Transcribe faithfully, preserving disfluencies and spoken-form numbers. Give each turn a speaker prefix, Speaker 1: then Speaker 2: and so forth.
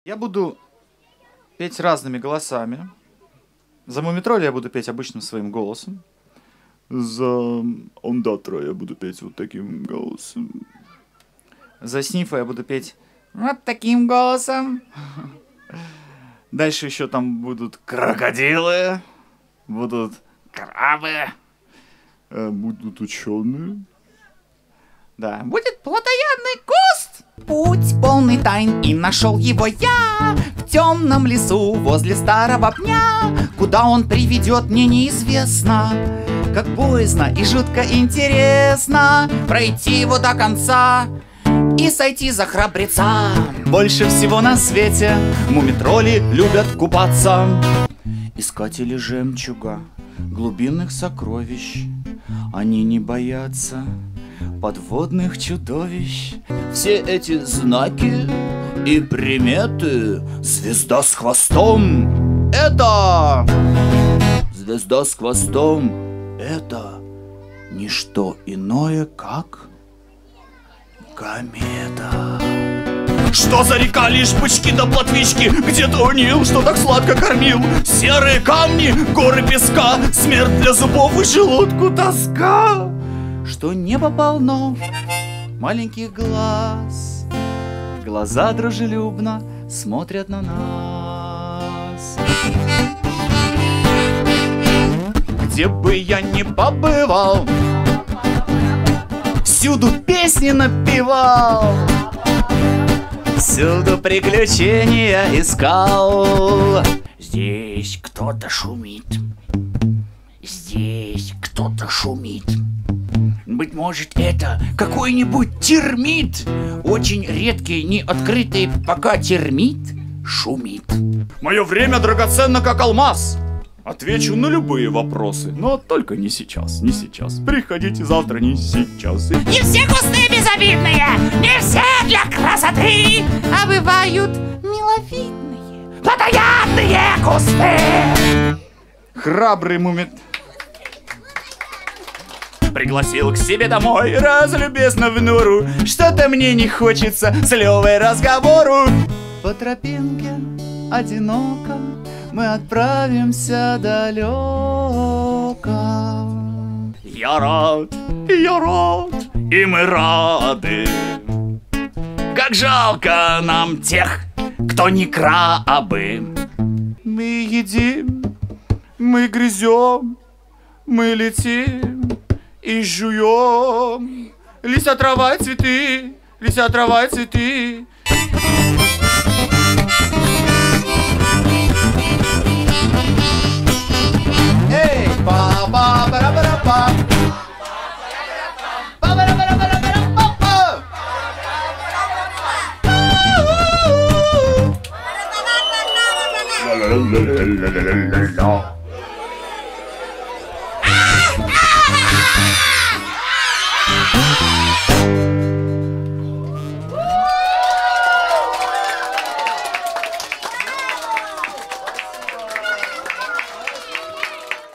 Speaker 1: Я буду петь разными голосами. За Мумитроля я буду петь обычным своим голосом.
Speaker 2: За Ондатра я буду петь вот таким голосом.
Speaker 1: За Снифа я буду петь вот таким голосом. Дальше еще там будут крокодилы, будут крабы,
Speaker 2: э, будут ученые.
Speaker 1: Да, будет плотоядный куст. Путь полный тайн, и нашел его я в темном лесу возле старого пня. Куда он приведет, мне неизвестно. Как боязно и жутко интересно пройти его до конца и сойти за храбреца. Больше всего на свете мумитроли любят купаться. Искатели жемчуга, глубинных сокровищ, они не боятся подводных чудовищ. Все эти знаки и приметы звезда с хвостом — это... Звезда с хвостом — это не что иное, как комета.
Speaker 2: Что за река, лишь бычки да плотвички, где-то унил, что так сладко кормил. Серые камни, горы песка, смерть для зубов и желудку тоска.
Speaker 1: Что небо полно маленьких глаз, глаза дружелюбно смотрят на нас. Где бы я ни побывал, всюду песни напевал, всюду приключения искал. Здесь кто-то шумит, здесь кто-то шумит. Быть может, это какой-нибудь термит, очень редкий, не открытый пока термит шумит.
Speaker 2: Мое время драгоценно, как алмаз. Отвечу на любые вопросы, но только не сейчас, не сейчас. Приходите завтра, не сейчас.
Speaker 3: Не все кусты безобидные, не все для красоты, а бывают миловидные, плотоядные кусты.
Speaker 1: Храбрый мумит
Speaker 2: пригласил к себе домой разлюбезно в нору.
Speaker 1: Что-то мне не хочется с Левой разговору. По тропинке одиноко мы отправимся далеко.
Speaker 2: Я рад, я рад, и мы рады. Как жалко нам тех, кто не крабы.
Speaker 1: Мы едим, мы грызем, мы летим и жуем. Листья, трава и цветы, листья, трава и цветы. Эй, па-па-ба-ба-ба-ба.
Speaker 3: Ah!